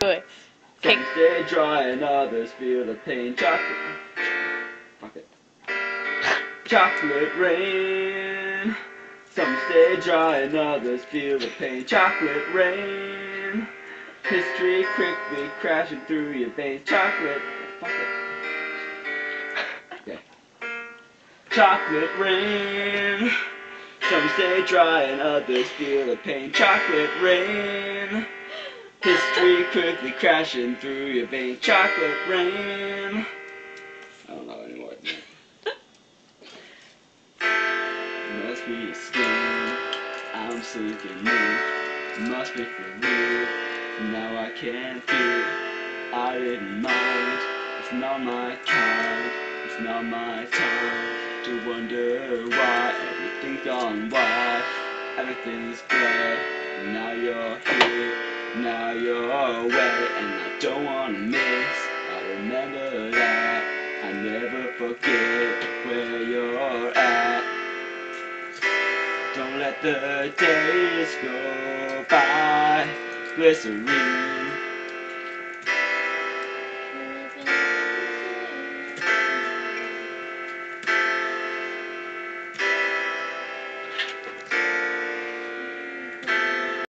对。 Some stay dry and others feel the pain. Chocolate. Fuck it. Chocolate rain. Some stay dry and others feel the pain. Chocolate rain. History quickly crashing through your veins. Chocolate. Fuck it. Okay. Chocolate rain. Some stay dry and others feel the pain. Chocolate rain. History quickly crashing through your veins. Chocolate rain. I don't know anymore. Must be a scheme. I'm sinking in. Must be for me. Now I can't feel. I didn't mind. It's not my kind. It's not my time to wonder why everything's gone white. Everything's gray. Now you're here. Now you're away, and I don't wanna miss. I remember that. I never forget where you're at. Don't let the days go by. Glycerine.